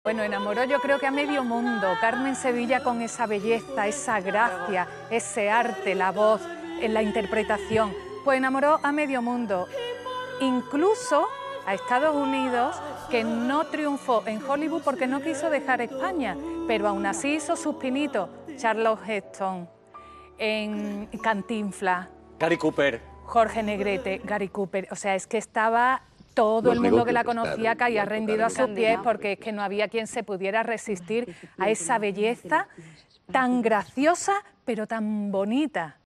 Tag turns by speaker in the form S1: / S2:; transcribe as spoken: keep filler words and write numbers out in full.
S1: Bueno, enamoró yo creo que a medio mundo. Carmen Sevilla con esa belleza, esa gracia, ese arte, la voz, en la interpretación, pues enamoró a medio mundo. Incluso a Estados Unidos, que no triunfó en Hollywood porque no quiso dejar España, pero aún así hizo sus pinitos. Charlton Heston, en Cantinflas,
S2: Gary Cooper,
S1: Jorge Negrete, Gary Cooper, o sea, es que estaba todo
S3: Los
S1: el mundo que la
S3: negocios
S1: conocía
S3: están
S1: caía
S3: igual,
S1: rendido a sus
S3: totalmente.
S1: pies porque es que no había quien se pudiera resistir a esa belleza tan graciosa pero tan bonita.